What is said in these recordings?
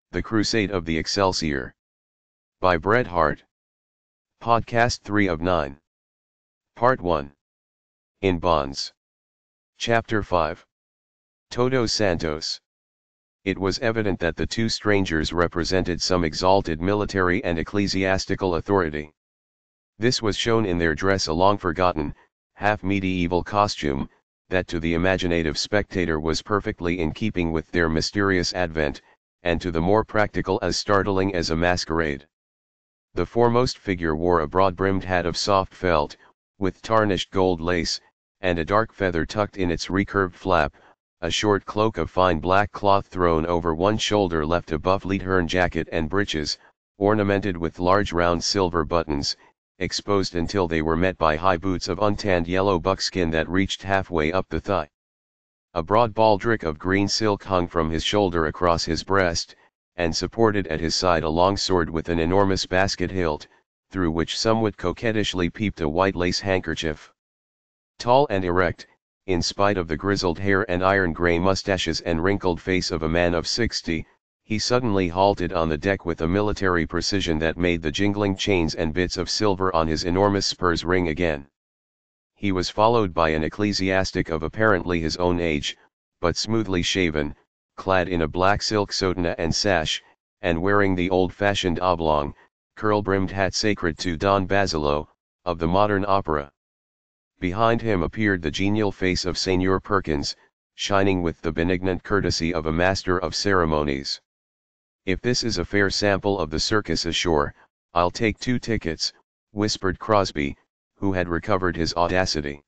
The Crusade of the Excelsior. By Bret Harte. Podcast 3 of 9. Part 1. In Bonds. Chapter 5. Todos Santos. It was evident that the two strangers represented some exalted military and ecclesiastical authority. This was shown in their dress, a long-forgotten, half-medieval costume, that to the imaginative spectator was perfectly in keeping with their mysterious advent, and to the more practical as startling as a masquerade. The foremost figure wore a broad-brimmed hat of soft felt, with tarnished gold lace, and a dark feather tucked in its recurved flap. A short cloak of fine black cloth thrown over one shoulder left a buff Leithern jacket and breeches, ornamented with large round silver buttons, exposed until they were met by high boots of untanned yellow buckskin that reached halfway up the thigh. A broad baldric of green silk hung from his shoulder across his breast, and supported at his side a long sword with an enormous basket hilt, through which somewhat coquettishly peeped a white lace handkerchief. Tall and erect, in spite of the grizzled hair and iron-gray mustaches and wrinkled face of a man of 60, he suddenly halted on the deck with a military precision that made the jingling chains and bits of silver on his enormous spurs ring again. He was followed by an ecclesiastic of apparently his own age, but smoothly shaven, clad in a black silk soutana and sash, and wearing the old-fashioned oblong, curl-brimmed hat sacred to Don Basilio, of the modern opera. Behind him appeared the genial face of Señor Perkins, shining with the benignant courtesy of a master of ceremonies. "If this is a fair sample of the circus ashore, I'll take 2 tickets, whispered Crosby, who had recovered his audacity.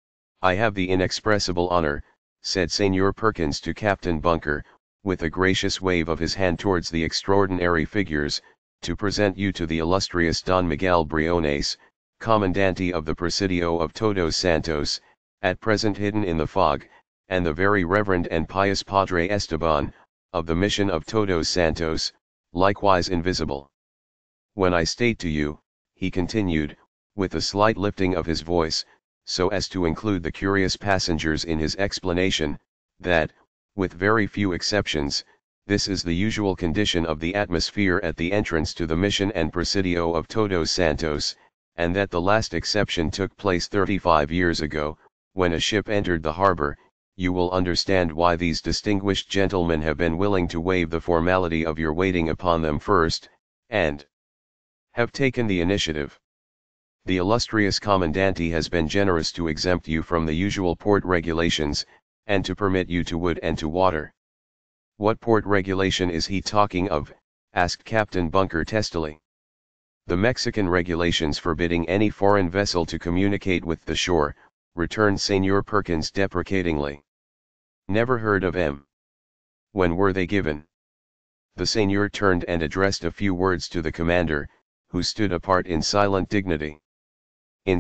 "I have the inexpressible honor," said Señor Perkins to Captain Bunker, with a gracious wave of his hand towards the extraordinary figures, "to present you to the illustrious Don Miguel Briones, Commandante of the Presidio of Todos Santos, at present hidden in the fog, and the very reverend and pious Padre Esteban, of the Mission of Todos Santos, likewise invisible. When I state to you," he continued, with a slight lifting of his voice, so as to include the curious passengers in his explanation, "that, with very few exceptions, this is the usual condition of the atmosphere at the entrance to the Mission and Presidio of Todos Santos, and that the last exception took place 35 years ago, when a ship entered the harbor, you will understand why these distinguished gentlemen have been willing to waive the formality of your waiting upon them first, and have taken the initiative. The illustrious Commandante has been generous to exempt you from the usual port regulations, and to permit you to wood and to water." "What port regulation is he talking of?" asked Captain Bunker testily. "The Mexican regulations forbidding any foreign vessel to communicate with the shore," returned Señor Perkins deprecatingly. "Never heard of em. When were they given?" The Señor turned and addressed a few words to the commander, who stood apart in silent dignity. "In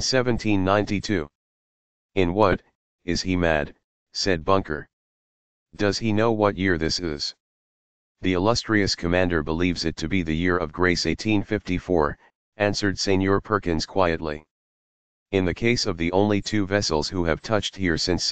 1792. "In what, is he mad?" said Bunker. "Does he know what year this is?" "The illustrious commander believes it to be the year of grace 1854, answered Señor Perkins quietly. "In the case of the only 2 vessels who have touched here since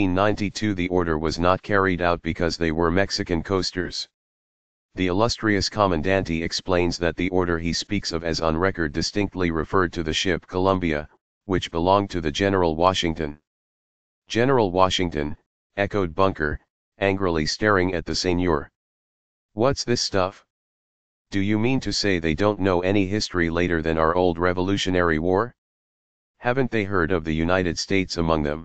1792, the order was not carried out because they were Mexican coasters. The illustrious Commandante explains that the order he speaks of as on record distinctly referred to the ship Columbia, which belonged to the General Washington." "General Washington," echoed Bunker, angrily staring at the Señor. "What's this stuff? Do you mean to say they don't know any history later than our old Revolutionary War? Haven't they heard of the United States among them?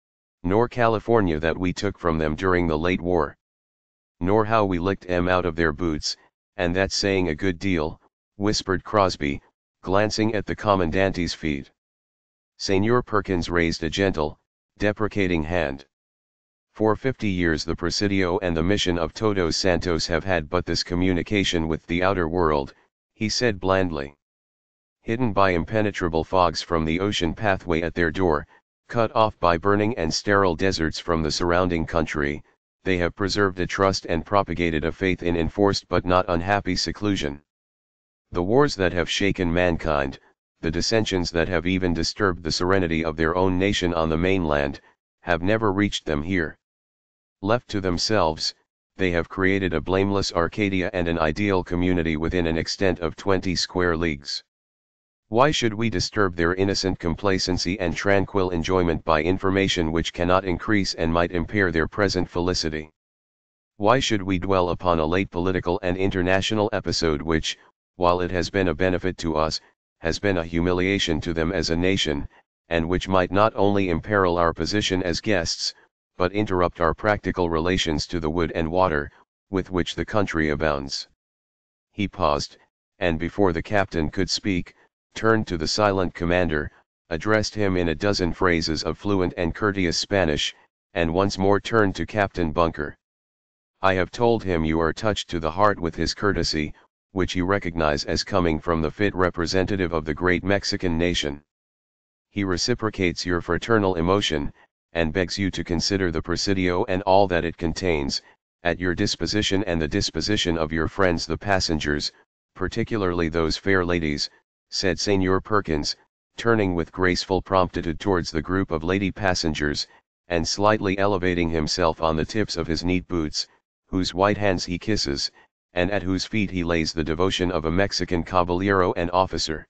Nor California that we took from them during the late war? Nor how we licked 'em out of their boots, and that's saying a good deal," whispered Crosby, glancing at the Commandante's feet. Señor Perkins raised a gentle, deprecating hand. "For 50 years the Presidio and the Mission of Todos Santos have had but this communication with the outer world," he said blandly. "Hidden by impenetrable fogs from the ocean pathway at their door, cut off by burning and sterile deserts from the surrounding country, they have preserved a trust and propagated a faith in enforced but not unhappy seclusion. The wars that have shaken mankind, the dissensions that have even disturbed the serenity of their own nation on the mainland, have never reached them here. Left to themselves, they have created a blameless Arcadia and an ideal community within an extent of 20 square leagues. Why should we disturb their innocent complacency and tranquil enjoyment by information which cannot increase and might impair their present felicity? Why should we dwell upon a late political and international episode which, while it has been a benefit to us, has been a humiliation to them as a nation, and which might not only imperil our position as guests, but interrupt our practical relations to the wood and water, with which the country abounds? He paused, and before the captain could speak, turned to the silent commander, addressed him in a dozen phrases of fluent and courteous Spanish, and once more turned to Captain Bunker. I have told him you are touched to the heart with his courtesy, which you recognize as coming from the fit representative of the great Mexican nation. He reciprocates your fraternal emotion, and begs you to consider the Presidio and all that it contains, at your disposition and the disposition of your friends the passengers, particularly those fair ladies, said Señor Perkins, turning with graceful promptitude towards the group of lady passengers, and slightly elevating himself on the tips of his neat boots, whose white hands he kisses, and at whose feet he lays the devotion of a Mexican caballero and officer.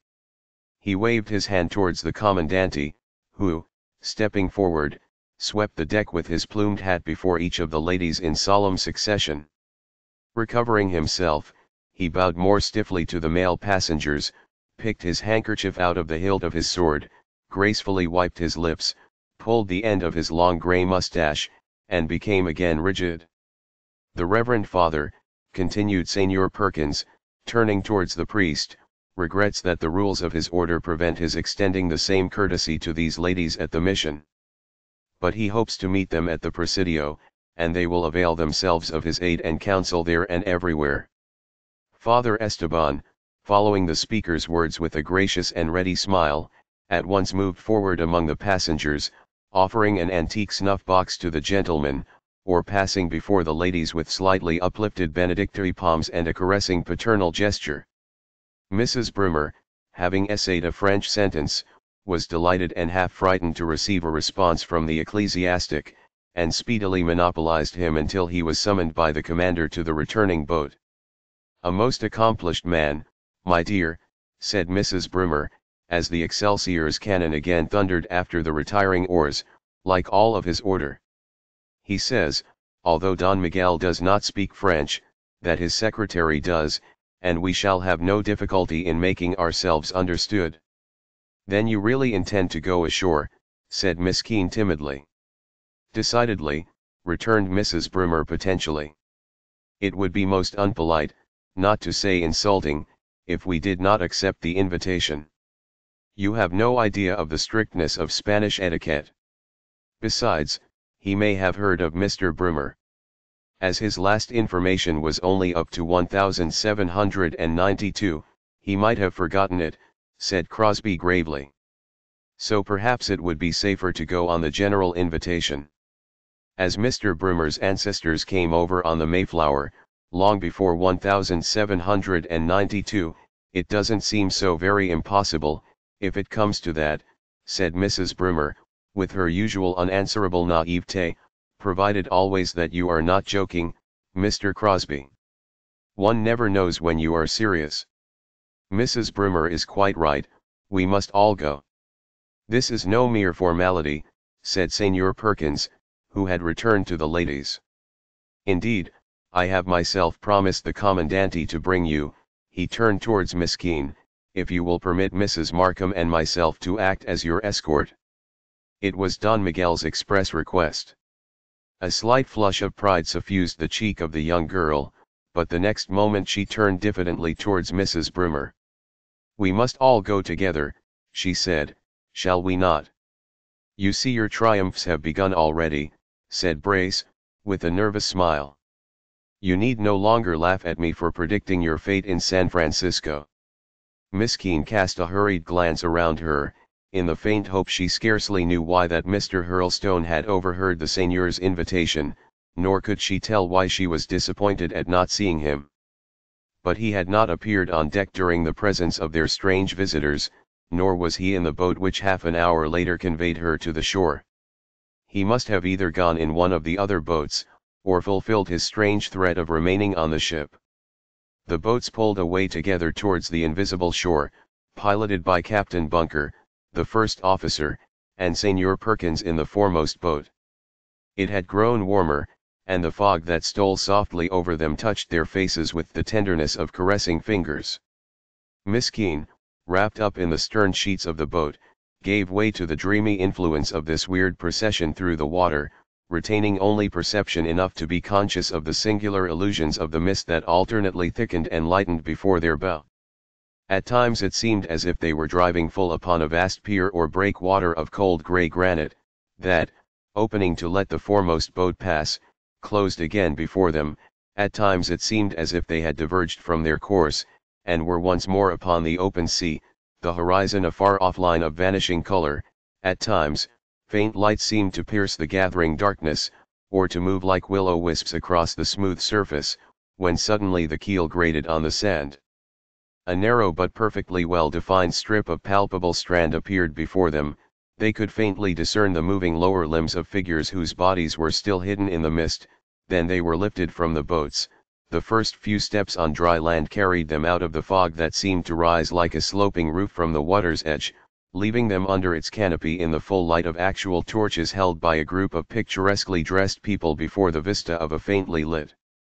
He waved his hand towards the commandante, who, stepping forward, swept the deck with his plumed hat before each of the ladies in solemn succession. Recovering himself, he bowed more stiffly to the male passengers, picked his handkerchief out of the hilt of his sword, gracefully wiped his lips, pulled the end of his long grey moustache, and became again rigid. The Reverend Father, continued Señor Perkins, turning towards the priest, regrets that the rules of his order prevent his extending the same courtesy to these ladies at the mission. But he hopes to meet them at the Presidio, and they will avail themselves of his aid and counsel there and everywhere. Father Esteban, following the speaker's words with a gracious and ready smile, at once moved forward among the passengers, offering an antique snuff-box to the gentlemen, or passing before the ladies with slightly uplifted benedictory palms and a caressing paternal gesture. Mrs. Brumer, having essayed a French sentence, was delighted and half frightened to receive a response from the ecclesiastic, and speedily monopolized him until he was summoned by the commander to the returning boat. "A most accomplished man, my dear," said Mrs. Brumer, as the Excelsior's cannon again thundered after the retiring oars, like all of his order. "He says, although Don Miguel does not speak French, that his secretary does, and we shall have no difficulty in making ourselves understood." "Then you really intend to go ashore?" said Miss Keene timidly. "Decidedly," returned Mrs. Brumer potentially. "It would be most unpolite, not to say insulting, if we did not accept the invitation. You have no idea of the strictness of Spanish etiquette. Besides, he may have heard of Mr. Brumer. As his last information was only up to 1792, he might have forgotten it," said Crosby gravely. "So perhaps it would be safer to go on the general invitation. As Mr. Brumer's ancestors came over on the Mayflower, long before 1792, it doesn't seem so very impossible, if it comes to that," said Mrs. Brumer, with her usual unanswerable naivete, "provided always that you are not joking, Mr. Crosby. One never knows when you are serious. Mrs. Brumer is quite right, we must all go." "This is no mere formality," said Señor Perkins, who had returned to the ladies. "Indeed, I have myself promised the commandante to bring you," he turned towards Miss Keene, "if you will permit Mrs. Markham and myself to act as your escort." It was Don Miguel's express request. A slight flush of pride suffused the cheek of the young girl, but the next moment she turned diffidently towards Mrs. Brumer. "We must all go together," she said, "shall we not?" "You see your triumphs have begun already," said Brace, with a nervous smile. "You need no longer laugh at me for predicting your fate in San Francisco." Miss Keene cast a hurried glance around her, in the faint hope she scarcely knew why that Mr. Hurlstone had overheard the seigneur's invitation, nor could she tell why she was disappointed at not seeing him. But he had not appeared on deck during the presence of their strange visitors, nor was he in the boat which half an hour later conveyed her to the shore. He must have either gone in one of the other boats, or fulfilled his strange threat of remaining on the ship. The boats pulled away together towards the invisible shore, piloted by Captain Bunker, the first officer, and Senior Perkins in the foremost boat. It had grown warmer, and the fog that stole softly over them touched their faces with the tenderness of caressing fingers. Miss Keene, wrapped up in the stern sheets of the boat, gave way to the dreamy influence of this weird procession through the water, retaining only perception enough to be conscious of the singular illusions of the mist that alternately thickened and lightened before their bow. At times it seemed as if they were driving full upon a vast pier or breakwater of cold grey granite, that, opening to let the foremost boat pass, closed again before them. At times it seemed as if they had diverged from their course, and were once more upon the open sea, the horizon a far-off line of vanishing color. At times, faint lights seemed to pierce the gathering darkness, or to move like will-o'-wisps across the smooth surface, when suddenly the keel grated on the sand. A narrow but perfectly well-defined strip of palpable strand appeared before them. They could faintly discern the moving lower limbs of figures whose bodies were still hidden in the mist. Then they were lifted from the boats. The first few steps on dry land carried them out of the fog that seemed to rise like a sloping roof from the water's edge, leaving them under its canopy in the full light of actual torches held by a group of picturesquely dressed people before the vista of a faintly lit,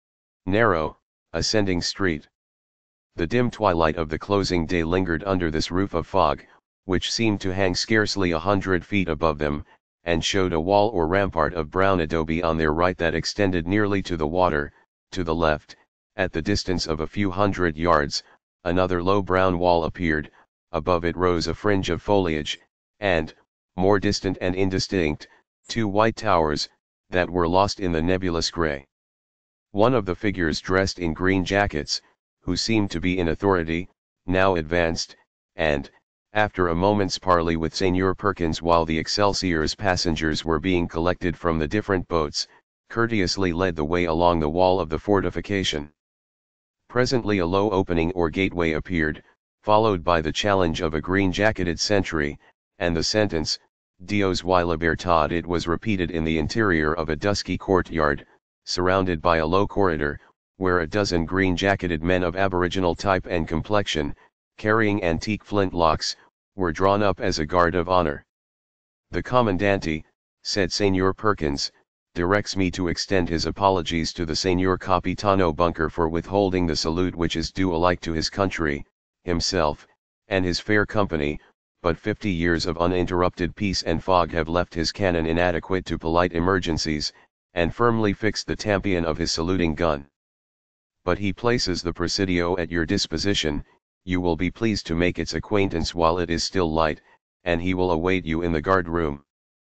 narrow, ascending street. The dim twilight of the closing day lingered under this roof of fog, which seemed to hang scarcely 100 feet above them, and showed a wall or rampart of brown adobe on their right that extended nearly to the water. To the left, at the distance of a few hundred yards, another low brown wall appeared. Above it rose a fringe of foliage, and, more distant and indistinct, two white towers, that were lost in the nebulous grey. One of the figures dressed in green jackets, who seemed to be in authority, now advanced, and, after a moment's parley with Senior Perkins while the Excelsior's passengers were being collected from the different boats, courteously led the way along the wall of the fortification. Presently a low opening or gateway appeared, followed by the challenge of a green-jacketed sentry, and the sentence, Dios y libertad. It was repeated in the interior of a dusky courtyard, surrounded by a low corridor, where a dozen green-jacketed men of aboriginal type and complexion, carrying antique flintlocks, were drawn up as a guard of honor. "The Commandante," said Senior Perkins, "directs me to extend his apologies to the Senior Capitano Bunker for withholding the salute which is due alike to his country, himself, and his fair company, but 50 years of uninterrupted peace and fog have left his cannon inadequate to polite emergencies, and firmly fixed the tampion of his saluting gun. But he places the Presidio at your disposition. You will be pleased to make its acquaintance while it is still light, and he will await you in the guard-room."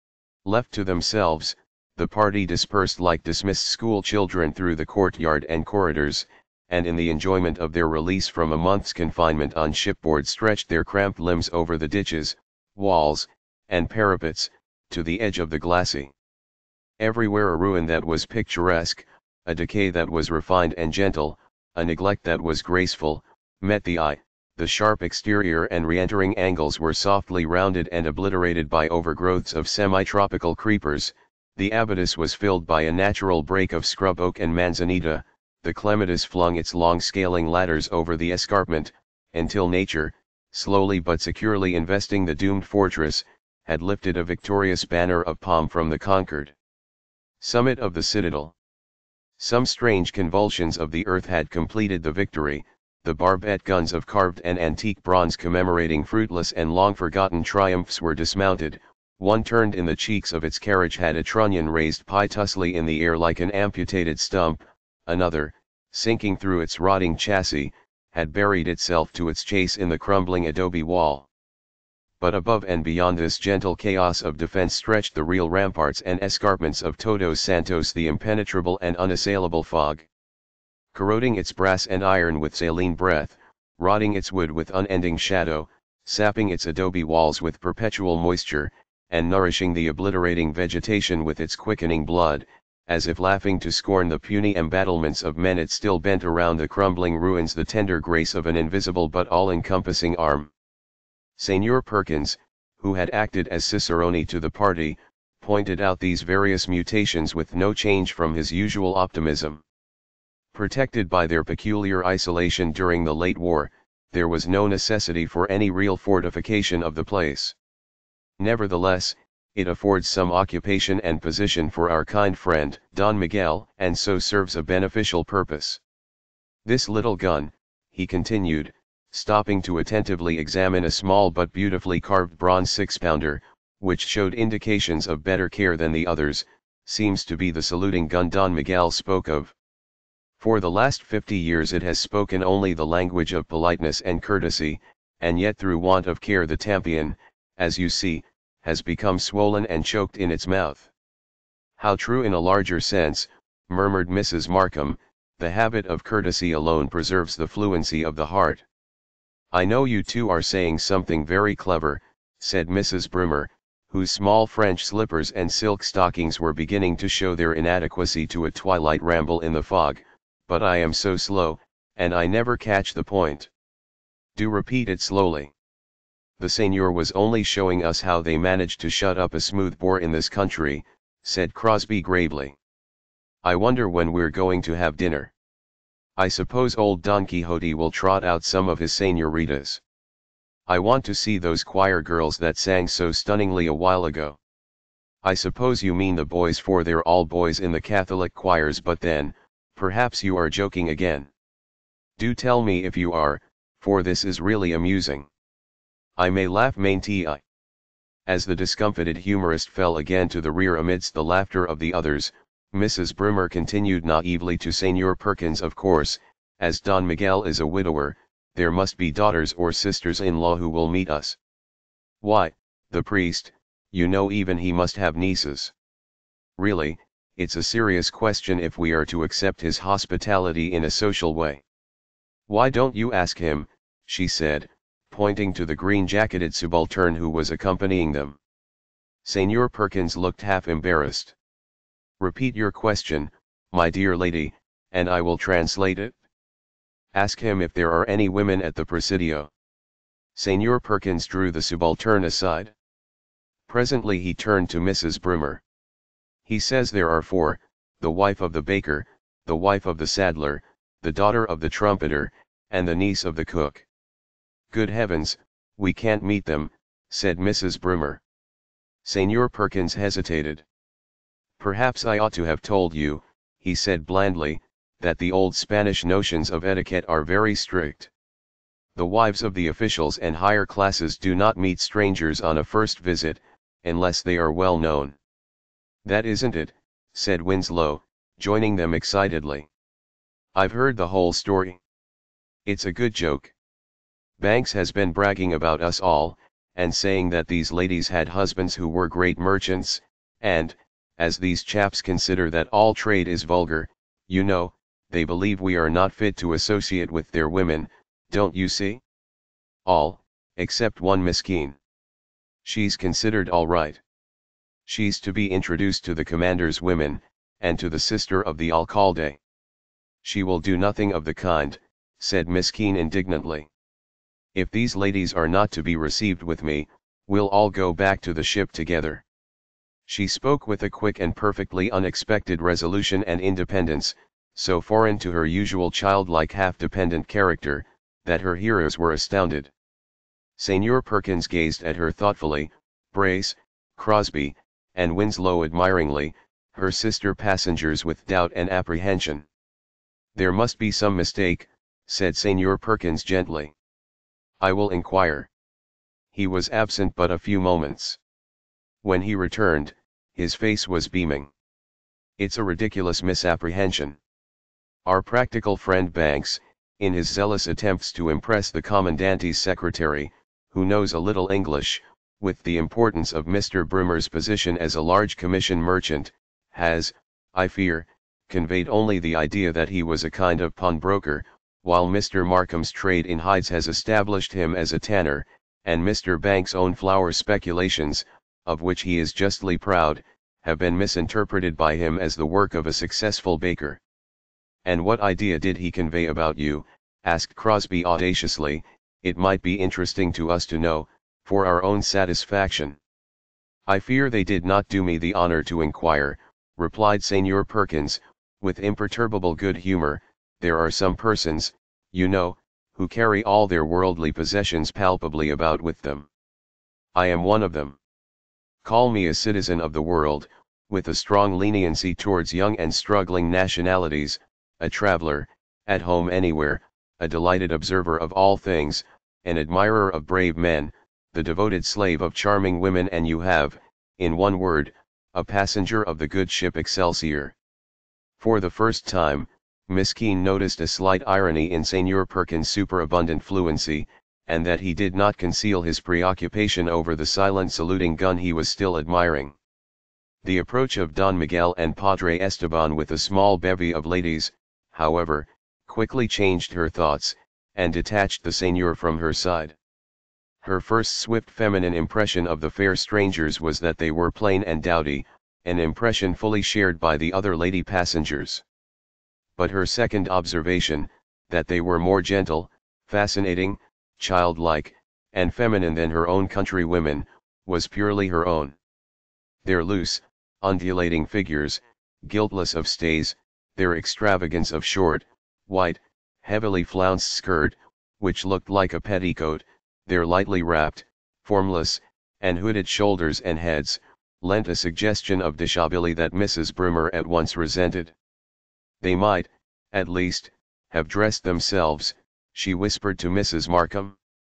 Left to themselves, the party dispersed like dismissed school children through the courtyard and corridors, and in the enjoyment of their release from a month's confinement on shipboard stretched their cramped limbs over the ditches, walls, and parapets, to the edge of the glacis. Everywhere a ruin that was picturesque, a decay that was refined and gentle, a neglect that was graceful, met the eye. The sharp exterior and re-entering angles were softly rounded and obliterated by overgrowths of semi-tropical creepers. The abatis was filled by a natural break of scrub oak and manzanita. The clematis flung its long scaling ladders over the escarpment, until nature, slowly but securely investing the doomed fortress, had lifted a victorious banner of palm from the conquered summit of the citadel. Some strange convulsions of the earth had completed the victory. The barbette guns of carved and antique bronze commemorating fruitless and long-forgotten triumphs were dismounted. One turned in the cheeks of its carriage had a trunnion raised piteously in the air like an amputated stump. Another, sinking through its rotting chassis, had buried itself to its chase in the crumbling adobe wall. But above and beyond this gentle chaos of defense stretched the real ramparts and escarpments of Todos Santos, the impenetrable and unassailable fog. Corroding its brass and iron with saline breath, rotting its wood with unending shadow, sapping its adobe walls with perpetual moisture, and nourishing the obliterating vegetation with its quickening blood, as if laughing to scorn the puny embattlements of men, it still bent around the crumbling ruins the tender grace of an invisible but all-encompassing arm. Senior Perkins, who had acted as cicerone to the party, pointed out these various mutations with no change from his usual optimism. Protected by their peculiar isolation during the late war, there was no necessity for any real fortification of the place. Nevertheless, it affords some occupation and position for our kind friend, Don Miguel, and so serves a beneficial purpose. This little gun, he continued, stopping to attentively examine a small but beautifully carved bronze 6-pounder, which showed indications of better care than the others, seems to be the saluting gun Don Miguel spoke of. For the last 50 years it has spoken only the language of politeness and courtesy, and yet through want of care the tampion, as you see, has become swollen and choked in its mouth. How true in a larger sense, murmured Mrs. Markham, the habit of courtesy alone preserves the fluency of the heart. I know you two are saying something very clever, said Mrs. Broomer, whose small French slippers and silk stockings were beginning to show their inadequacy to a twilight ramble in the fog, but I am so slow, and I never catch the point. Do repeat it slowly. The Seigneur was only showing us how they managed to shut up a smoothbore in this country, said Crosby gravely. I wonder when we're going to have dinner. I suppose old Don Quixote will trot out some of his señoritas. I want to see those choir girls that sang so stunningly a while ago. I suppose you mean the boys, for they're all boys in the Catholic choirs, but then, perhaps you are joking again. Do tell me if you are, for this is really amusing. I may laugh, mayn't I? As the discomfited humorist fell again to the rear amidst the laughter of the others, Mrs. Broomer continued naively to Señor Perkins, of course, as Don Miguel is a widower, there must be daughters or sisters-in-law who will meet us. Why, the priest, you know, even he must have nieces. Really, it's a serious question if we are to accept his hospitality in a social way. Why don't you ask him, she said, pointing to the green-jacketed subaltern who was accompanying them. Señor Perkins looked half embarrassed. Repeat your question, my dear lady, and I will translate it. Ask him if there are any women at the Presidio. Señor Perkins drew the subaltern aside. Presently he turned to Mrs. Broomer. He says there are 4, the wife of the baker, the wife of the saddler, the daughter of the trumpeter, and the niece of the cook. Good heavens, we can't meet them, said Mrs. Broomer. Señor Perkins hesitated. Perhaps I ought to have told you, he said blandly, that the old Spanish notions of etiquette are very strict. The wives of the officials and higher classes do not meet strangers on a first visit, unless they are well known. That isn't it, said Winslow, joining them excitedly. I've heard the whole story. It's a good joke. Banks has been bragging about us all, and saying that these ladies had husbands who were great merchants, and, as these chaps consider that all trade is vulgar, you know, they believe we are not fit to associate with their women, don't you see? All, except one Miskeen. She's considered all right. She's to be introduced to the commander's women, and to the sister of the alcalde. She will do nothing of the kind, said Miskeen indignantly. If these ladies are not to be received with me, we'll all go back to the ship together. She spoke with a quick and perfectly unexpected resolution and independence, so foreign to her usual childlike half-dependent character, that her hearers were astounded. Señor Perkins gazed at her thoughtfully, Brace, Crosby, and Winslow admiringly, her sister passengers with doubt and apprehension. There must be some mistake, said Señor Perkins gently. I will inquire. He was absent but a few moments. When he returned, his face was beaming. It's a ridiculous misapprehension. Our practical friend Banks, in his zealous attempts to impress the commandante's secretary, who knows a little English, with the importance of Mr. Broomer's position as a large commission merchant, has, I fear, conveyed only the idea that he was a kind of pawnbroker, while Mr. Markham's trade in hides has established him as a tanner, and Mr. Banks' own flour speculations, of which he is justly proud, have been misinterpreted by him as the work of a successful baker. And what idea did he convey about you? Asked Crosby audaciously. It might be interesting to us to know, for our own satisfaction. "I fear they did not do me the honor to inquire," replied Senior Perkins, with imperturbable good humor. "There are some persons, you know, who carry all their worldly possessions palpably about with them. I am one of them. Call me a citizen of the world, with a strong leniency towards young and struggling nationalities, a traveler, at home anywhere, a delighted observer of all things, an admirer of brave men, the devoted slave of charming women, and you have, in one word, a passenger of the good ship Excelsior." For the first time, Miss Keene noticed a slight irony in Senior Perkins' superabundant fluency, and that he did not conceal his preoccupation over the silent saluting gun he was still admiring. The approach of Don Miguel and Padre Esteban with a small bevy of ladies, however, quickly changed her thoughts, and detached the seigneur from her side. Her first swift feminine impression of the fair strangers was that they were plain and dowdy, an impression fully shared by the other lady passengers. But her second observation, that they were more gentle, fascinating, childlike, and feminine than her own countrywomen, was purely her own. Their loose, undulating figures, guiltless of stays, their extravagance of short, white, heavily flounced skirt, which looked like a petticoat, their lightly wrapped, formless, and hooded shoulders and heads, lent a suggestion of dishabille that Mrs. Brumer at once resented. "They might, at least, have dressed themselves," she whispered to Mrs. Markham.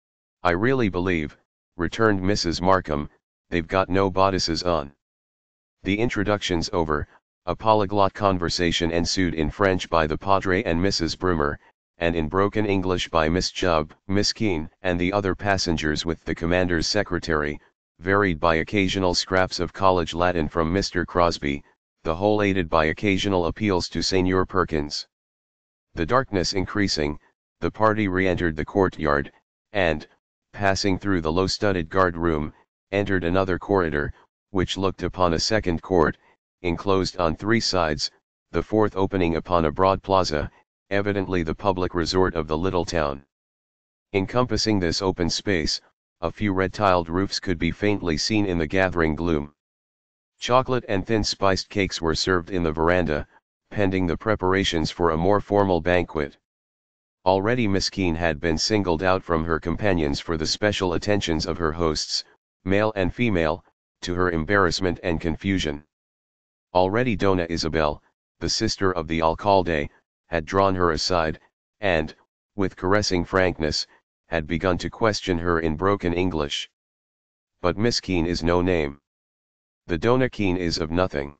"I really believe," returned Mrs. Markham, "they've got no bodices on." The introductions over, a polyglot conversation ensued in French by the Padre and Mrs. Brumer, and in broken English by Miss Chubb, Miss Keene, and the other passengers with the commander's secretary, varied by occasional scraps of college Latin from Mr. Crosby, the whole aided by occasional appeals to Senior Perkins. The darkness increasing, the party re-entered the courtyard, and, passing through the low-studded guard-room, entered another corridor, which looked upon a second court, enclosed on three sides, the fourth opening upon a broad plaza, evidently the public resort of the little town. Encompassing this open space, a few red-tiled roofs could be faintly seen in the gathering gloom. Chocolate and thin spiced cakes were served in the veranda, pending the preparations for a more formal banquet. Already Miss Keene had been singled out from her companions for the special attentions of her hosts, male and female, to her embarrassment and confusion. Already Dona Isabel, the sister of the alcalde, had drawn her aside, and, with caressing frankness, had begun to question her in broken English. "But Miss Keene is no name. The Dona Keene is of nothing."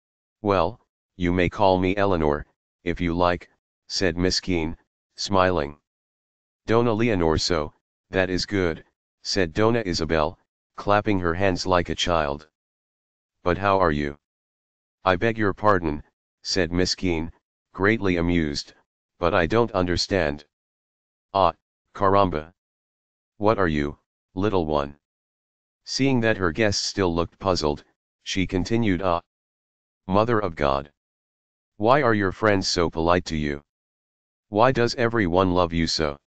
"Well, you may call me Eleanor, if you like," said Miss Keene, smiling. "Dona Leonor, so, that is good," said Dona Isabel, clapping her hands like a child. "But how are you?" "I beg your pardon," said Miss Keene, greatly amused, "but I don't understand." "Ah, caramba! What are you, little one?" Seeing that her guest still looked puzzled, she continued, "Ah, Mother of God! Why are your friends so polite to you? Why does every one love you so?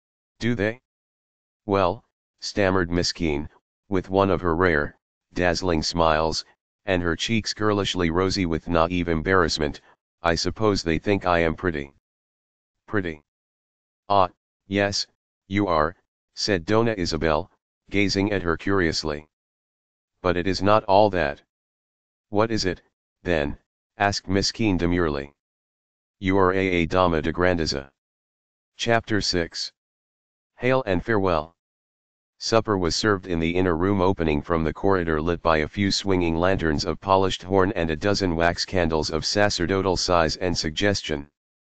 Do they?" "Well," stammered Miss Keene, with one of her rare, dazzling smiles, and her cheeks girlishly rosy with naive embarrassment, "I suppose they think I am pretty." "Pretty? Ah, yes, you are," said Dona Isabel, gazing at her curiously. "But it is not all that." "What is it, then?" asked Miss Keene demurely. "You are a dama de grandeza." Chapter 6. Hail and farewell. Supper was served in the inner room opening from the corridor, lit by a few swinging lanterns of polished horn and a dozen wax candles of sacerdotal size and suggestion.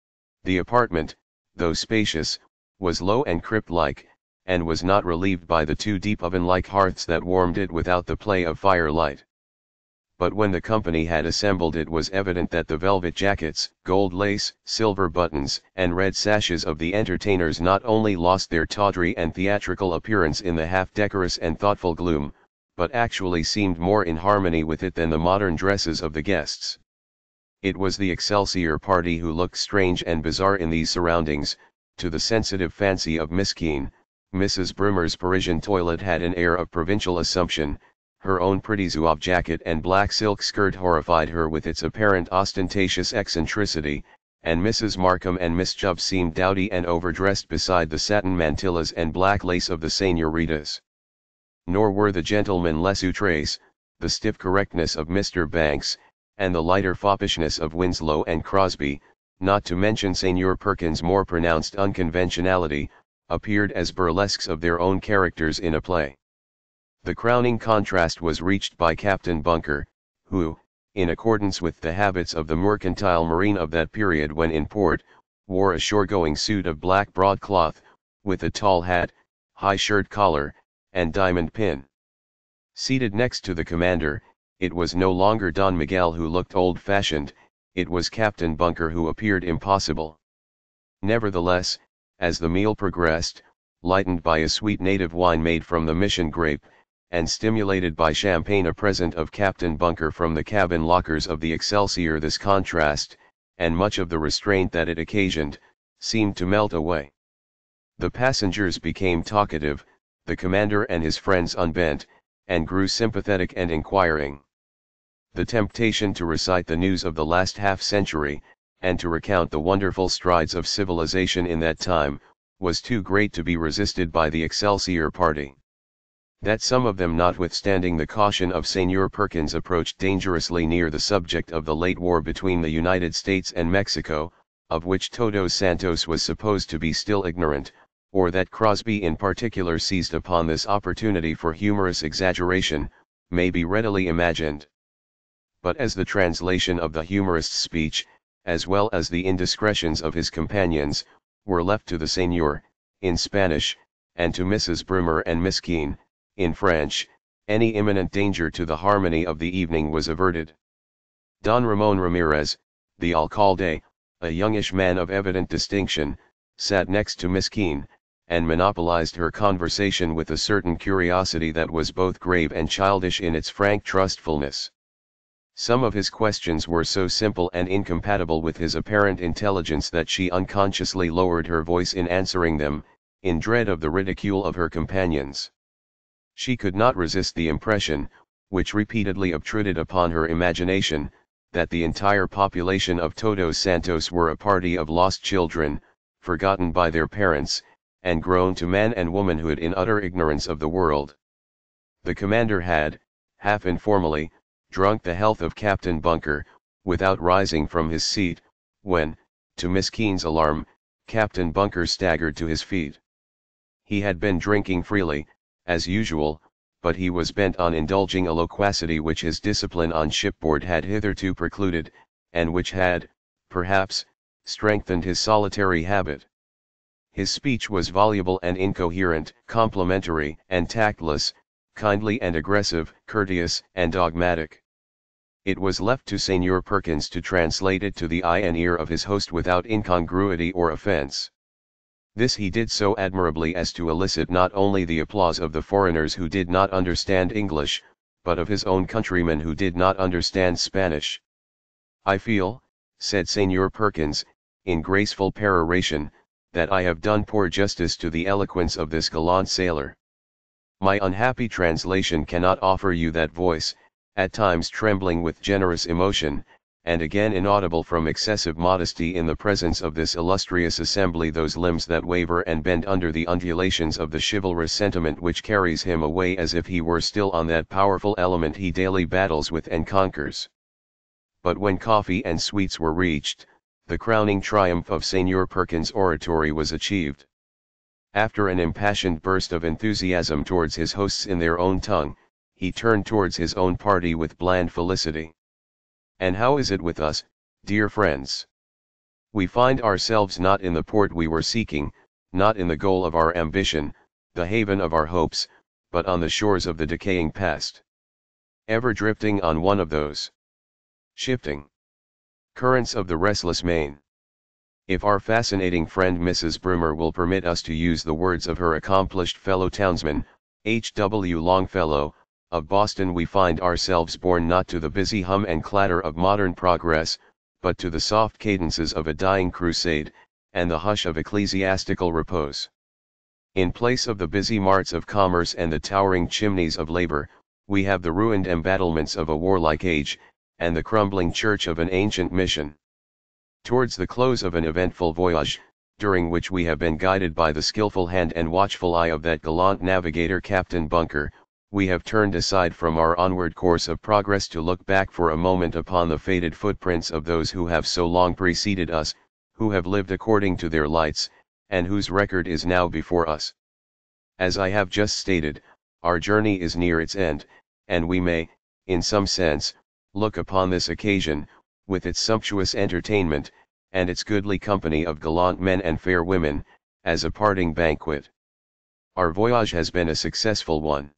The apartment, though spacious, was low and crypt-like, and was not relieved by the two deep oven-like hearths that warmed it without the play of firelight. But when the company had assembled, it was evident that the velvet jackets, gold lace, silver buttons, and red sashes of the entertainers not only lost their tawdry and theatrical appearance in the half-decorous and thoughtful gloom, but actually seemed more in harmony with it than the modern dresses of the guests. It was the Excelsior party who looked strange and bizarre in these surroundings. To the sensitive fancy of Miss Keene, Mrs. Brumer's Parisian toilet had an air of provincial assumption, Her own pretty zouave jacket and black silk skirt horrified her with its apparent ostentatious eccentricity, and Mrs. Markham and Miss Chubb seemed dowdy and overdressed beside the satin mantillas and black lace of the señoritas. Nor were the gentlemen less outrés, the stiff correctness of Mr. Banks, and the lighter foppishness of Winslow and Crosby, not to mention Senior Perkins' more pronounced unconventionality, appeared as burlesques of their own characters in a play. The crowning contrast was reached by Captain Bunker, who, in accordance with the habits of the mercantile marine of that period when in port, wore a shore-going suit of black broadcloth, with a tall hat, high shirt collar, and diamond pin. Seated next to the commander, it was no longer Don Miguel who looked old-fashioned, it was Captain Bunker who appeared impossible. Nevertheless, as the meal progressed, lightened by a sweet native wine made from the mission grape, and stimulated by champagne, a present of Captain Bunker from the cabin lockers of the Excelsior, this contrast, and much of the restraint that it occasioned, seemed to melt away. The passengers became talkative, the commander and his friends unbent, and grew sympathetic and inquiring. The temptation to recite the news of the last half-century, and to recount the wonderful strides of civilization in that time, was too great to be resisted by the Excelsior party. That some of them, notwithstanding the caution of Senior Perkins, approached dangerously near the subject of the late war between the United States and Mexico, of which Todos Santos was supposed to be still ignorant, or that Crosby in particular seized upon this opportunity for humorous exaggeration, may be readily imagined. But as the translation of the humorist's speech, as well as the indiscretions of his companions, were left to the Seigneur, in Spanish, and to Mrs. Brumer and Miss Keene, in French, any imminent danger to the harmony of the evening was averted. Don Ramon Ramirez, the alcalde, a youngish man of evident distinction, sat next to Miss Keene, and monopolized her conversation with a certain curiosity that was both grave and childish in its frank trustfulness. Some of his questions were so simple and incompatible with his apparent intelligence that she unconsciously lowered her voice in answering them, in dread of the ridicule of her companions. She could not resist the impression, which repeatedly obtruded upon her imagination, that the entire population of Todos Santos were a party of lost children, forgotten by their parents, and grown to man and womanhood in utter ignorance of the world. The commander had, half informally, drunk the health of Captain Bunker, without rising from his seat, when, to Miss Keene's alarm, Captain Bunker staggered to his feet. He had been drinking freely, as usual, but he was bent on indulging a loquacity which his discipline on shipboard had hitherto precluded, and which had, perhaps, strengthened his solitary habit. His speech was voluble and incoherent, complimentary and tactless, kindly and aggressive, courteous and dogmatic. It was left to Senior Perkins to translate it to the eye and ear of his host without incongruity or offense. This he did so admirably as to elicit not only the applause of the foreigners who did not understand English, but of his own countrymen who did not understand Spanish. "I feel," said Senior Perkins, in graceful peroration, "that I have done poor justice to the eloquence of this gallant sailor. My unhappy translation cannot offer you that voice, at times trembling with generous emotion, and again inaudible from excessive modesty in the presence of this illustrious assembly, those limbs that waver and bend under the undulations of the chivalrous sentiment which carries him away as if he were still on that powerful element he daily battles with and conquers." But when coffee and sweets were reached, the crowning triumph of Senior Perkins' oratory was achieved. After an impassioned burst of enthusiasm towards his hosts in their own tongue, he turned towards his own party with bland felicity. "And how is it with us, dear friends? We find ourselves not in the port we were seeking, not in the goal of our ambition, the haven of our hopes, but on the shores of the decaying past. Ever drifting on one of those shifting currents of the restless main. If our fascinating friend Mrs. Brumer will permit us to use the words of her accomplished fellow townsman, H. W. Longfellow, of Boston, we find ourselves born not to the busy hum and clatter of modern progress, but to the soft cadences of a dying crusade, and the hush of ecclesiastical repose. In place of the busy marts of commerce and the towering chimneys of labor, We have the ruined embattlements of a warlike age, and the crumbling church of an ancient mission. Towards the close of an eventful voyage, during which we have been guided by the skillful hand and watchful eye of that gallant navigator Captain Bunker, we have turned aside from our onward course of progress to look back for a moment upon the faded footprints of those who have so long preceded us, who have lived according to their lights, and whose record is now before us. As I have just stated, our journey is near its end, and we may, in some sense, look upon this occasion, with its sumptuous entertainment, and its goodly company of gallant men and fair women, as a parting banquet. Our voyage has been a successful one.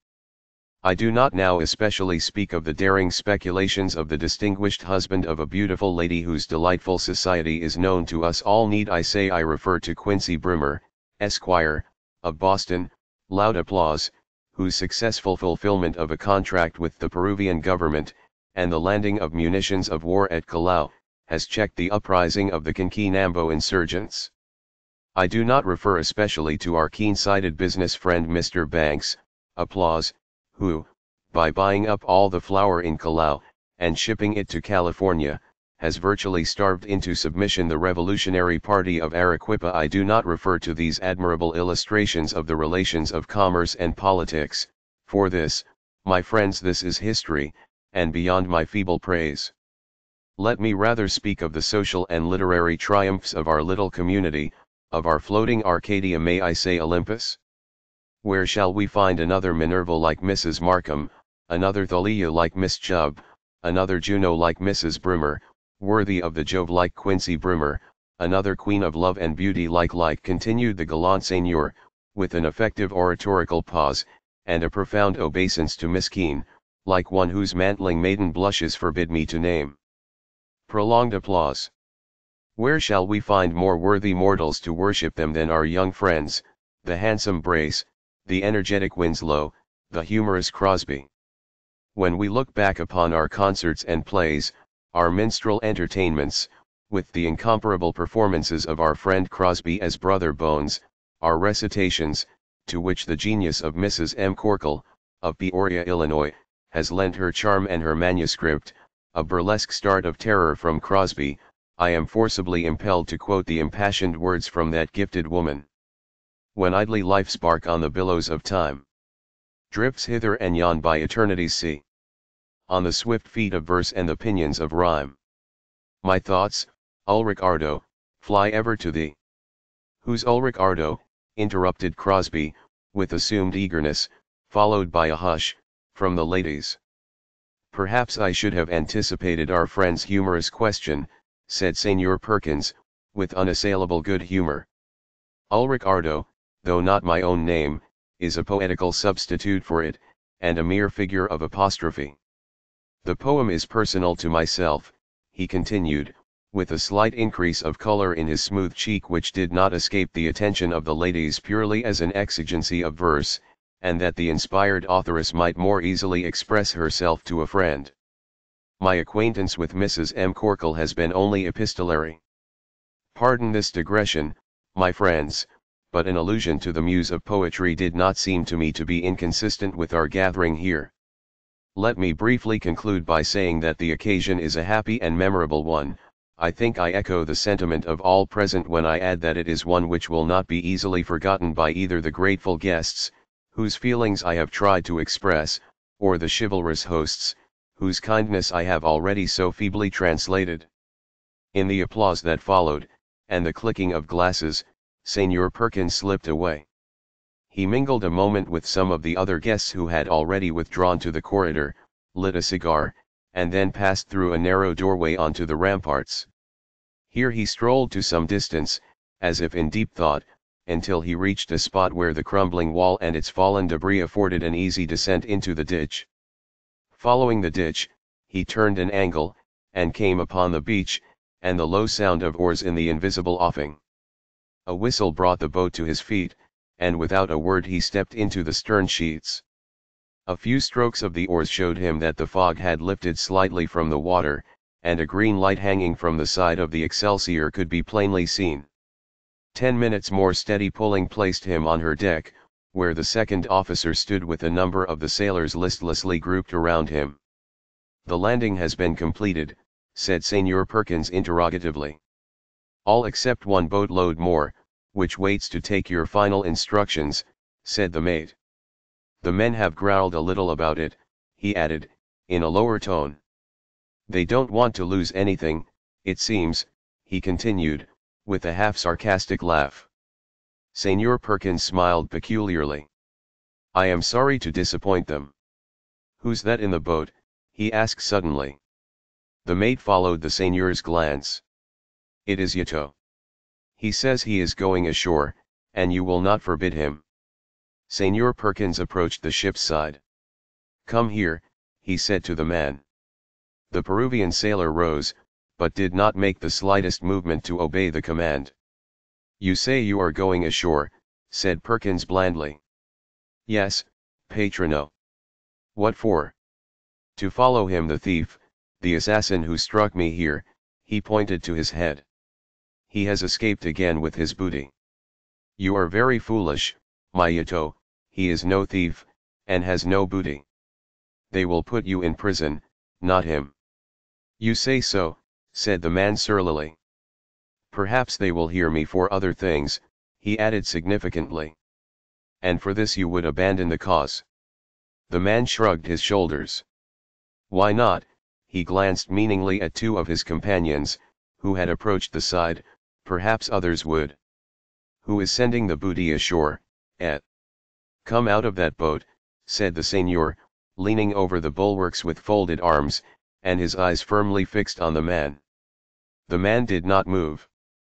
I do not now especially speak of the daring speculations of the distinguished husband of a beautiful lady whose delightful society is known to us all. Need I say I refer to Quincy Brimmer, Esquire, of Boston, loud applause, whose successful fulfillment of a contract with the Peruvian government, and the landing of munitions of war at Callao, has checked the uprising of the Quinquinambo insurgents. I do not refer especially to our keen-sighted business friend Mr. Banks, applause, who, by buying up all the flour in Callao, and shipping it to California, has virtually starved into submission the revolutionary party of Arequipa. I do not refer to these admirable illustrations of the relations of commerce and politics, for this, my friends, this is history, and beyond my feeble praise. Let me rather speak of the social and literary triumphs of our little community, of our floating Arcadia, may I say Olympus? Where shall we find another Minerva like Mrs. Markham, another Thalia like Miss Chubb, another Juno like Mrs. Brimmer, worthy of the Jove like Quincy Brimmer, another queen of love and beauty like continued the gallant seigneur, with an effective oratorical pause, and a profound obeisance to Miss Keene, like one whose mantling maiden blushes forbid me to name. Prolonged applause. Where shall we find more worthy mortals to worship them than our young friends, the handsome Brace, the energetic Winslow, the humorous Crosby? When we look back upon our concerts and plays, our minstrel entertainments, with the incomparable performances of our friend Crosby as Brother Bones, our recitations, to which the genius of Mrs. M. Corkle, of Peoria, Illinois, has lent her charm and her manuscript, a burlesque start of terror from Crosby, I am forcibly impelled to quote the impassioned words from that gifted woman. When idly life spark on the billows of time drifts hither and yon by eternity's sea, on the swift feet of verse and the pinions of rhyme, my thoughts, Ulrich Ardo, fly ever to thee. Who's Ulrich Ardo? Interrupted Crosby, with assumed eagerness, followed by a hush, from the ladies. Perhaps I should have anticipated our friend's humorous question, said Senior Perkins, with unassailable good humor. Ulrich Ardo, though not my own name, is a poetical substitute for it, and a mere figure of apostrophe. The poem is personal to myself, he continued, with a slight increase of color in his smooth cheek which did not escape the attention of the ladies purely as an exigency of verse, and that the inspired authoress might more easily express herself to a friend. My acquaintance with Mrs. M. Corkle has been only epistolary. Pardon this digression, my friends, but an allusion to the muse of poetry did not seem to me to be inconsistent with our gathering here. Let me briefly conclude by saying that the occasion is a happy and memorable one. I think I echo the sentiment of all present when I add that it is one which will not be easily forgotten by either the grateful guests, whose feelings I have tried to express, or the chivalrous hosts, whose kindness I have already so feebly translated. In the applause that followed, and the clicking of glasses, Senior Perkins slipped away. He mingled a moment with some of the other guests who had already withdrawn to the corridor, lit a cigar, and then passed through a narrow doorway onto the ramparts. Here he strolled to some distance, as if in deep thought, until he reached a spot where the crumbling wall and its fallen debris afforded an easy descent into the ditch. Following the ditch, he turned an angle, and came upon the beach, and the low sound of oars in the invisible offing. A whistle brought the boat to his feet, and without a word he stepped into the stern sheets. A few strokes of the oars showed him that the fog had lifted slightly from the water, and a green light hanging from the side of the Excelsior could be plainly seen. 10 minutes more steady pulling placed him on her deck, where the second officer stood with a number of the sailors listlessly grouped around him. "The landing has been completed," said Senor Perkins interrogatively. "All except one boatload more, which waits to take your final instructions," said the mate. "The men have growled a little about it," he added, in a lower tone. "They don't want to lose anything, it seems," he continued, with a half-sarcastic laugh. Senor Perkins smiled peculiarly. "I am sorry to disappoint them. Who's that in the boat?" he asked suddenly. The mate followed the señor's glance. "It is Yato. He says he is going ashore, and you will not forbid him." Senor Perkins approached the ship's side. "Come here," he said to the man. The Peruvian sailor rose, but did not make the slightest movement to obey the command. "You say you are going ashore," said Perkins blandly. "Yes, patrono." "What for?" "To follow him, the thief, the assassin who struck me here," he pointed to his head. "He has escaped again with his booty." "You are very foolish, my Yato, he is no thief, and has no booty. They will put you in prison, not him." "You say so," said the man surlily. "Perhaps they will hear me for other things," he added significantly. "And for this you would abandon the cause?" The man shrugged his shoulders. "Why not?" He glanced meaningly at two of his companions, who had approached the side. "Perhaps others would." "Who is sending the booty ashore, et?" "Come out of that boat," said the señor, leaning over the bulwarks with folded arms, and his eyes firmly fixed on the man. The man did not move.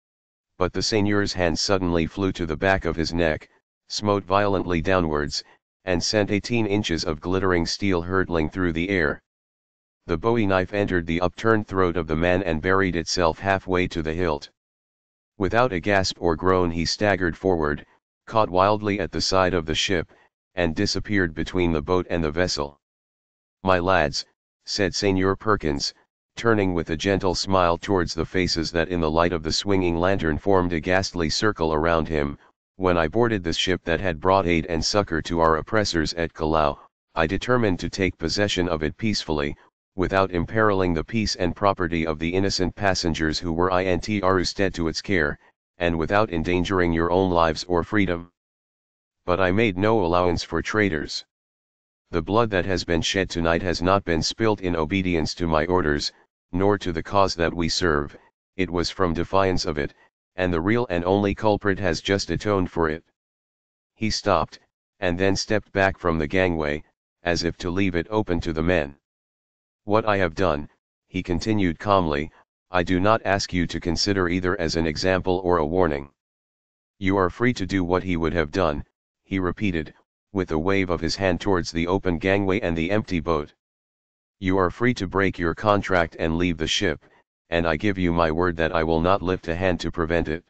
But the señor's hand suddenly flew to the back of his neck, smote violently downwards, and sent 18 inches of glittering steel hurtling through the air. The bowie knife entered the upturned throat of the man and buried itself halfway to the hilt. Without a gasp or groan he staggered forward, caught wildly at the side of the ship, and disappeared between the boat and the vessel. "My lads," said Senor Perkins, turning with a gentle smile towards the faces that in the light of the swinging lantern formed a ghastly circle around him, "when I boarded the ship that had brought aid and succor to our oppressors at Callao, I determined to take possession of it peacefully, without imperiling the peace and property of the innocent passengers who were entrusted to its care, and without endangering your own lives or freedom. But I made no allowance for traitors. The blood that has been shed tonight has not been spilt in obedience to my orders, nor to the cause that we serve, it was from defiance of it, and the real and only culprit has just atoned for it." He stopped, and then stepped back from the gangway, as if to leave it open to the men. "What I have done," he continued calmly, "I do not ask you to consider either as an example or a warning. You are free to do what he would have done," he repeated, with a wave of his hand towards the open gangway and the empty boat. "You are free to break your contract and leave the ship, and I give you my word that I will not lift a hand to prevent it.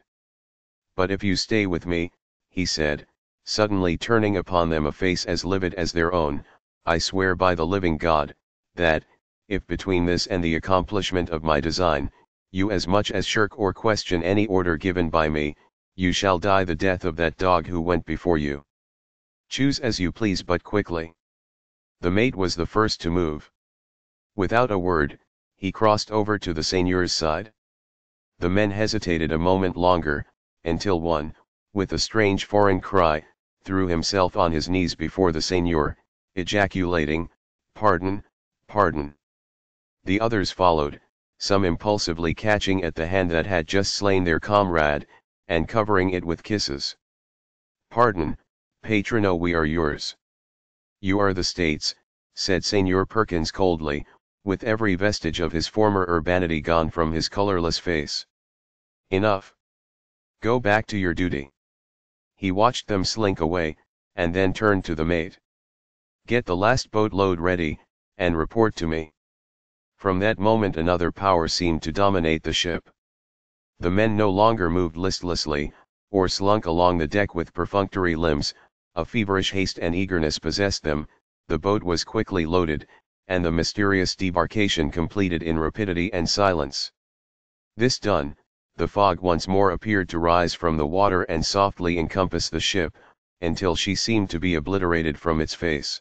But if you stay with me," he said, suddenly turning upon them a face as livid as their own, "I swear by the living God, that, if between this and the accomplishment of my design, you as much as shirk or question any order given by me, you shall die the death of that dog who went before you. Choose as you please, but quickly." The mate was the first to move. Without a word, he crossed over to the señor's side. The men hesitated a moment longer, until one, with a strange foreign cry, threw himself on his knees before the señor, ejaculating, "Pardon, pardon." The others followed, some impulsively catching at the hand that had just slain their comrade, and covering it with kisses. "Pardon, patrono, we are yours." "You are the state's," said Senor Perkins coldly, with every vestige of his former urbanity gone from his colorless face. "Enough. Go back to your duty." He watched them slink away, and then turned to the mate. "Get the last boatload ready, and report to me." From that moment another power seemed to dominate the ship. The men no longer moved listlessly, or slunk along the deck with perfunctory limbs, a feverish haste and eagerness possessed them, the boat was quickly loaded, and the mysterious debarkation completed in rapidity and silence. This done, the fog once more appeared to rise from the water and softly encompass the ship, until she seemed to be obliterated from its face.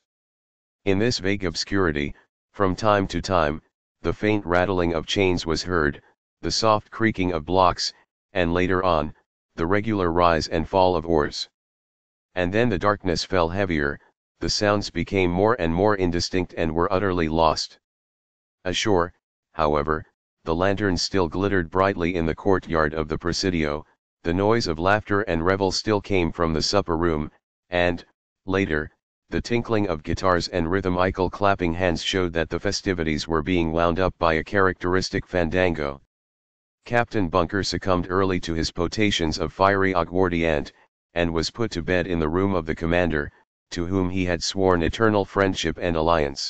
In this vague obscurity, from time to time, the faint rattling of chains was heard, the soft creaking of blocks, and later on, the regular rise and fall of oars. And then the darkness fell heavier, the sounds became more and more indistinct and were utterly lost. Ashore, however, the lanterns still glittered brightly in the courtyard of the Presidio, the noise of laughter and revel still came from the supper room, and, later, the tinkling of guitars and rhythmical clapping hands showed that the festivities were being wound up by a characteristic fandango. Captain Bunker succumbed early to his potations of fiery aguardiente, and was put to bed in the room of the commander, to whom he had sworn eternal friendship and alliance.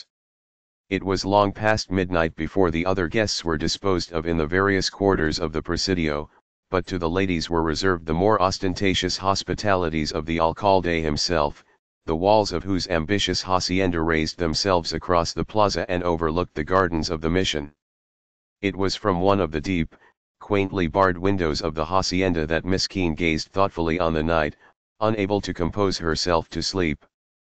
It was long past midnight before the other guests were disposed of in the various quarters of the Presidio, but to the ladies were reserved the more ostentatious hospitalities of the alcalde himself, the walls of whose ambitious hacienda raised themselves across the plaza and overlooked the gardens of the mission. It was from one of the deep, quaintly barred windows of the hacienda that Miss Keene gazed thoughtfully on the night, unable to compose herself to sleep.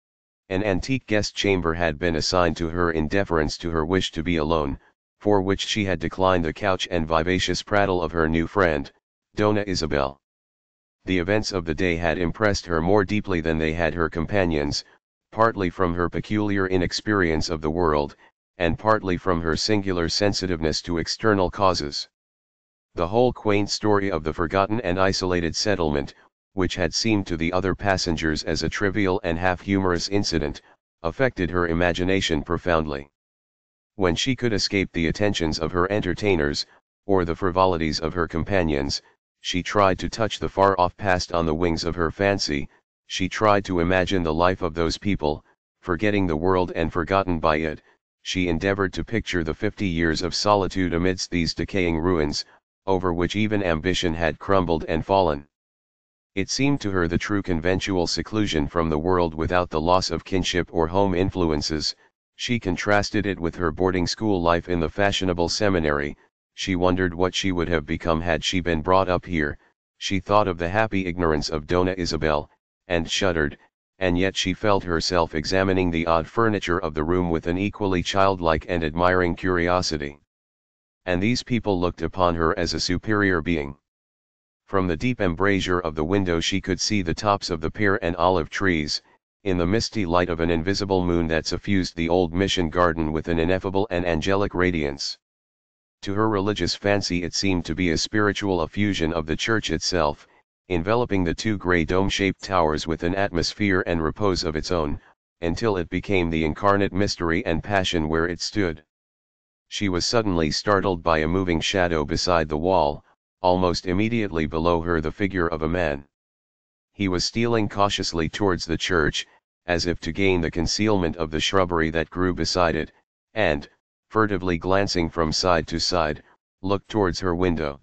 An antique guest chamber had been assigned to her in deference to her wish to be alone, for which she had declined the couch and vivacious prattle of her new friend, Dona Isabel. The events of the day had impressed her more deeply than they had her companions, partly from her peculiar inexperience of the world, and partly from her singular sensitiveness to external causes. The whole quaint story of the forgotten and isolated settlement, which had seemed to the other passengers as a trivial and half-humorous incident, affected her imagination profoundly. When she could escape the attentions of her entertainers, or the frivolities of her companions, she tried to touch the far-off past on the wings of her fancy, she tried to imagine the life of those people, forgetting the world and forgotten by it, she endeavored to picture the 50 years of solitude amidst these decaying ruins, over which even ambition had crumbled and fallen. It seemed to her the true conventual seclusion from the world without the loss of kinship or home influences. She contrasted it with her boarding school life in the fashionable seminary. She wondered what she would have become had she been brought up here. She thought of the happy ignorance of Dona Isabel, and shuddered, and yet she felt herself examining the odd furniture of the room with an equally childlike and admiring curiosity. And these people looked upon her as a superior being. From the deep embrasure of the window she could see the tops of the pear and olive trees, in the misty light of an invisible moon that suffused the old mission garden with an ineffable and angelic radiance. To her religious fancy it seemed to be a spiritual effusion of the church itself, enveloping the two grey dome-shaped towers with an atmosphere and repose of its own, until it became the incarnate mystery and passion where it stood. She was suddenly startled by a moving shadow beside the wall, almost immediately below her the figure of a man. He was stealing cautiously towards the church, as if to gain the concealment of the shrubbery that grew beside it, and, furtively glancing from side to side, looked towards her window.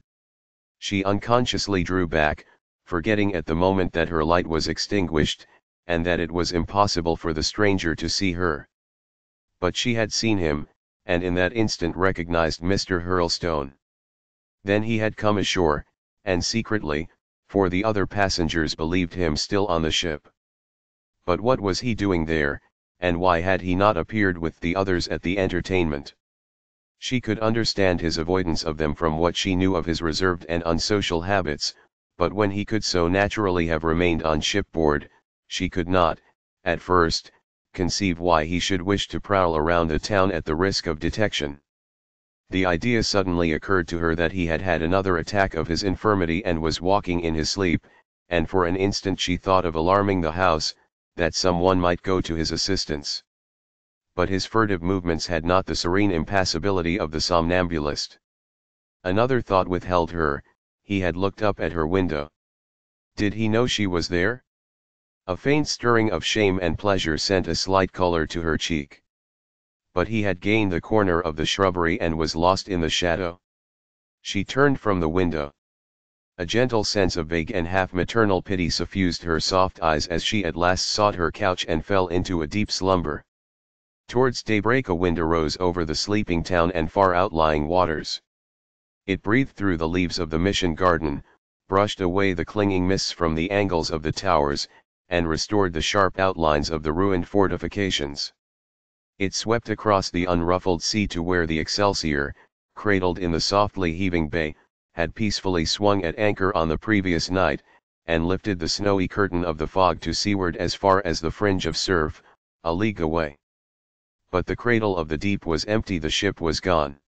She unconsciously drew back, forgetting at the moment that her light was extinguished, and that it was impossible for the stranger to see her. But she had seen him, and in that instant recognized Mr. Hurlstone. Then he had come ashore, and secretly, for the other passengers believed him still on the ship. But what was he doing there, and why had he not appeared with the others at the entertainment? She could understand his avoidance of them from what she knew of his reserved and unsocial habits, but when he could so naturally have remained on shipboard, she could not, at first, conceive why he should wish to prowl around the town at the risk of detection. The idea suddenly occurred to her that he had had another attack of his infirmity and was walking in his sleep, and for an instant she thought of alarming the house, that someone might go to his assistance. But his furtive movements had not the serene impassibility of the somnambulist. Another thought withheld her. He had looked up at her window. Did he know she was there? A faint stirring of shame and pleasure sent a slight color to her cheek. But he had gained the corner of the shrubbery and was lost in the shadow. She turned from the window. A gentle sense of vague and half-maternal pity suffused her soft eyes as she at last sought her couch and fell into a deep slumber. Towards daybreak a wind arose over the sleeping town and far outlying waters. It breathed through the leaves of the mission garden, brushed away the clinging mists from the angles of the towers, and restored the sharp outlines of the ruined fortifications. It swept across the unruffled sea to where the Excelsior, cradled in the softly heaving bay, had peacefully swung at anchor on the previous night, and lifted the snowy curtain of the fog to seaward as far as the fringe of surf, a league away. But the cradle of the deep was empty, the ship was gone.